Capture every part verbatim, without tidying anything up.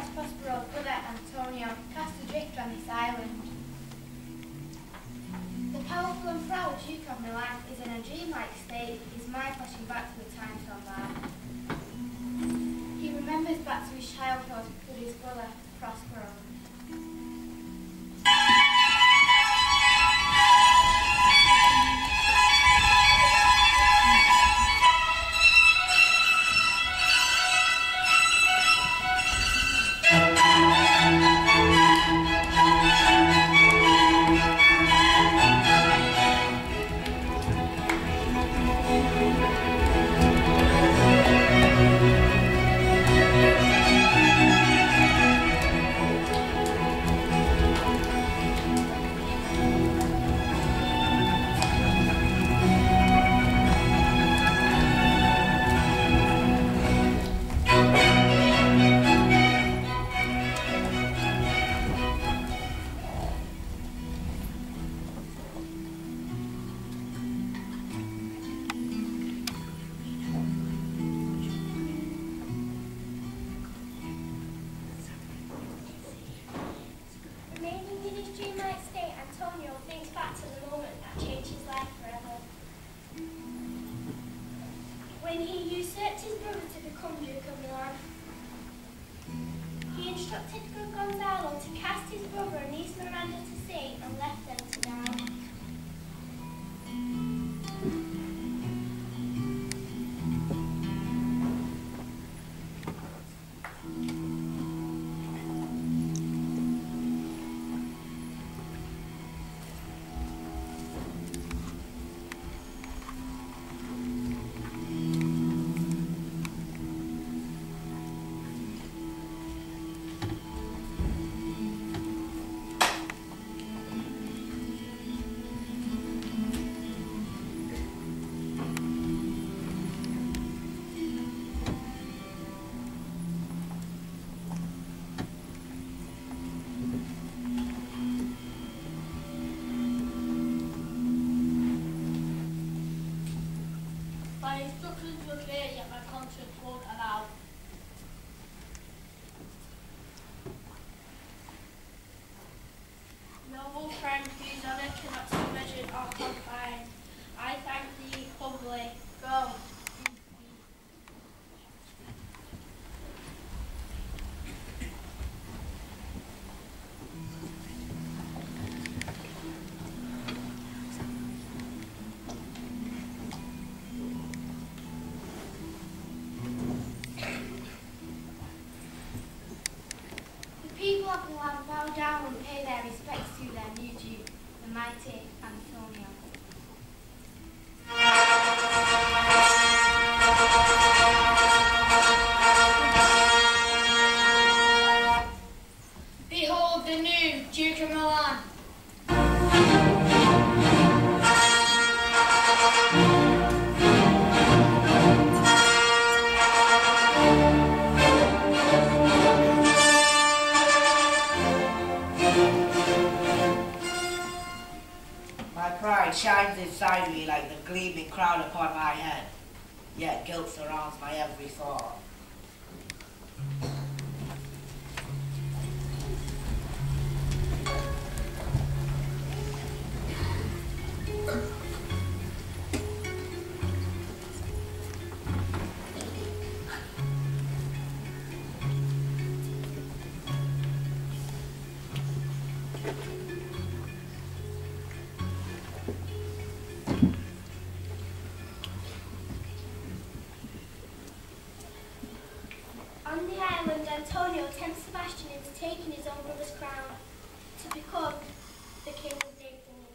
Christ Prospero's brother Antonio cast adrift on this island. The powerful and proud Duke of Milan is in a dreamlike state, his mind flashing back to the times gone by. He remembers back to his childhood with his brother Prospero. When he usurped his brother to become Duke of Milan, he instructed Gonzalo to cast his brother and niece Miranda to sea and left them to die. My instructions were clear, yet my conscience won't allow. Noble friend, whose honour cannot be measured or confined, I thank thee humbly. Go. People of the land bow down and pay their respects to their new Duke, the mighty Antonio. Behold the new Duke of Milan. My pride shines inside me like the gleaming crown upon my head, yet guilt surrounds my every thought. On the island, Antonio tempts Sebastian into taking his own brother's crown to become the king of Naples.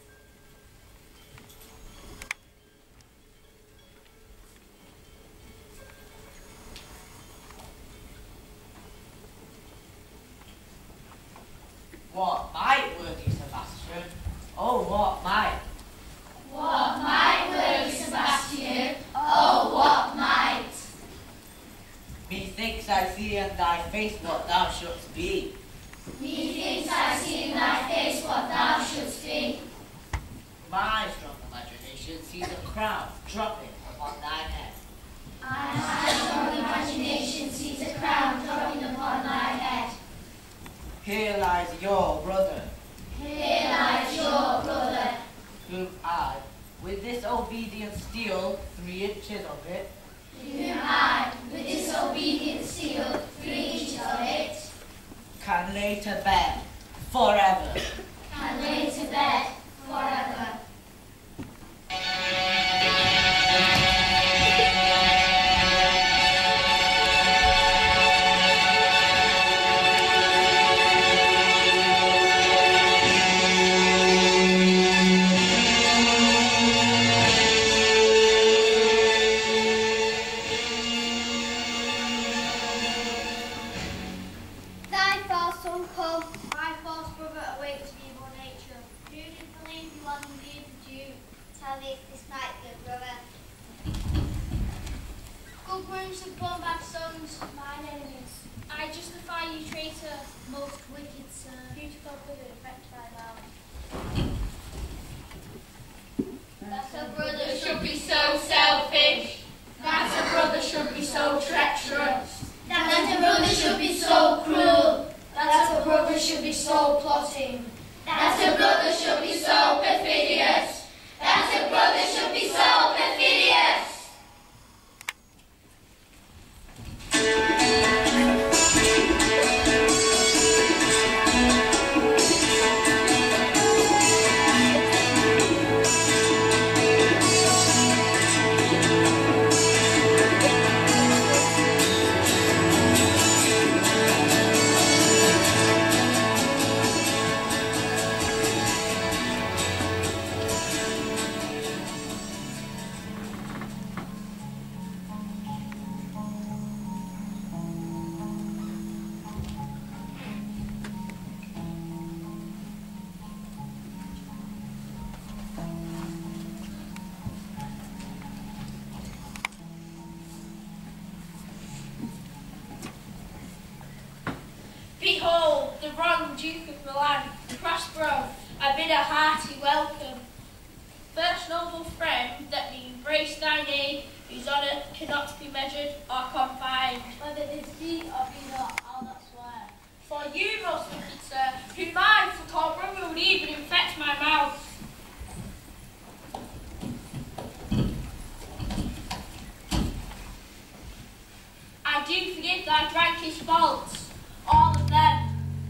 What might, worthy Sebastian? Oh, what might? What might, worthy Sebastian? Oh, what might? Methinks I see in thy face what thou shouldst be. Methinks I see in thy face what thou shouldst be. My strong imagination sees a crown dropping upon thine head. My strong imagination sees a crown dropping upon thy head. Here lies your brother, Here lies your brother, whom I, with disobedient steal three inches of it, whom I, with disobedient steal three inches of it, can lay to bed forever. can lay to bed forever. Thy false son come, my false brother awaits evil nature. Who did believe you was indeed the Jew? Tell me if this might be a brother. Good grooms have born bad sons, mine enemies. I justify you, traitor, most wicked sir. Beautiful brother, affect thy mouth. That a brother should be so selfish, that a brother should be so treacherous, that a brother should be so cruel, that a brother should be so plotting, that a brother should be so perfidious, that a brother should be so perfidious. Behold, the wrong Duke of Milan, Prospero, I bid a hearty welcome. First noble friend, that me embrace thine aid, whose honour cannot be measured or confined. Whether this be or be not, I'll not swear. For you, most wicked sir, whom I for called brother would even infect my mouth. I do forgive thy rankest faults, all of them.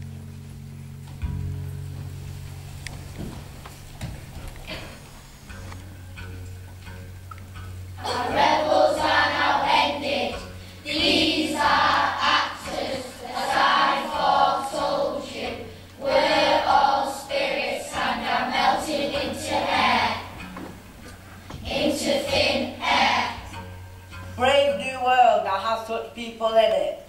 Our rebels are now ended. These are actors, as I foretold you, were all spirits and are melted into air, into thin air. Brave new world that has such people in it.